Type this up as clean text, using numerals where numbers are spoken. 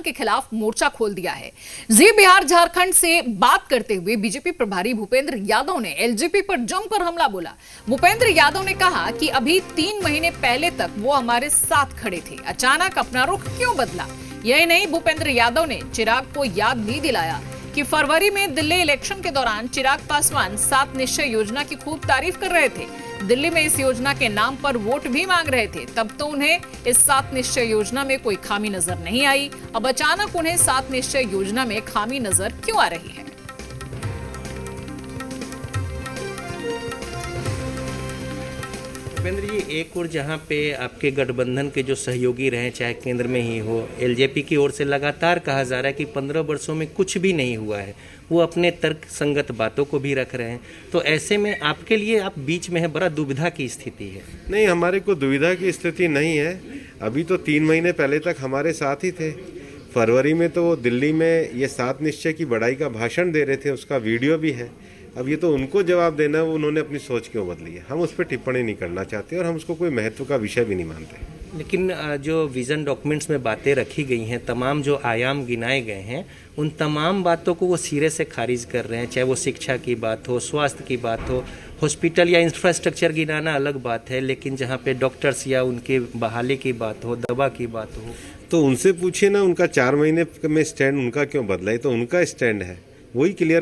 के खिलाफ मोर्चा खोल दिया है। जी बिहार झारखंड से बात करते हुए बीजेपी प्रभारी भूपेंद्र यादव ने एलजेपी पर जमकर हमला बोला। भूपेंद्र यादव ने कहा कि अभी 3 महीने पहले तक वो हमारे साथ खड़े थे, अचानक अपना रुख क्यों बदला। यही नहीं, भूपेंद्र यादव ने चिराग को याद भी दिलाया कि फरवरी में दिल्ली इलेक्शन के दौरान चिराग पासवान 7 निश्चय योजना की खूब तारीफ कर रहे थे। दिल्ली में इस योजना के नाम पर वोट भी मांग रहे थे। तब तो उन्हें इस 7 निश्चय योजना में कोई खामी नजर नहीं आई। अब अचानक उन्हें 7 निश्चय योजना में खामी नजर क्यों आ रही है। भूपेंद्र जी, एक और जहां पे आपके गठबंधन के जो सहयोगी रहे, चाहे केंद्र में ही हो, एलजेपी की ओर से लगातार कहा जा रहा है कि 15 वर्षों में कुछ भी नहीं हुआ है। वो अपने तर्क संगत बातों को भी रख रहे हैं। तो ऐसे में आपके लिए, आप बीच में है, बड़ा दुविधा की स्थिति है। नहीं, हमारे को दुविधा की स्थिति नहीं है। अभी तो 3 महीने पहले तक हमारे साथ ही थे। फरवरी में तो वो दिल्ली में ये 7 निश्चय की बड़ाई का भाषण दे रहे थे, उसका वीडियो भी है। अब ये तो उनको जवाब देना है, उन्होंने अपनी सोच क्यों बदली है। हम उस पर टिप्पणी नहीं करना चाहते और हम उसको कोई महत्व का विषय भी नहीं मानते। लेकिन जो विजन डॉक्यूमेंट्स में बातें रखी गई हैं, तमाम जो आयाम गिनाए गए हैं, उन तमाम बातों को वो सिरे से खारिज कर रहे हैं। चाहे वो शिक्षा की बात हो, स्वास्थ्य की बात हो, हॉस्पिटल या इंफ्रास्ट्रक्चर गिनाना अलग बात है, लेकिन जहाँ पे डॉक्टर्स या उनके बहाली की बात हो, दवा की बात हो, तो उनसे पूछिए ना, उनका 4 महीने में स्टैंड उनका क्यों बदला है। तो उनका स्टैंड है, वही क्लियर